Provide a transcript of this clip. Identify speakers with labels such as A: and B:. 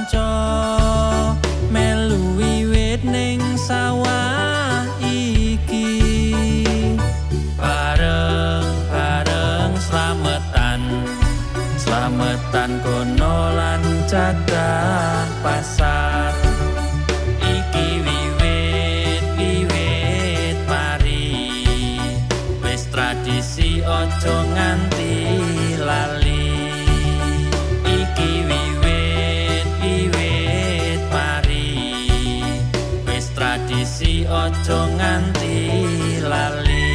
A: kanca melu wiwit ning sawah iki bareng-bareng Selamatan kono lan cadah pasar iki wiwit mari wis tradisi ojo nganti lali iki wiwit mari wis tradisi ojo nganti lali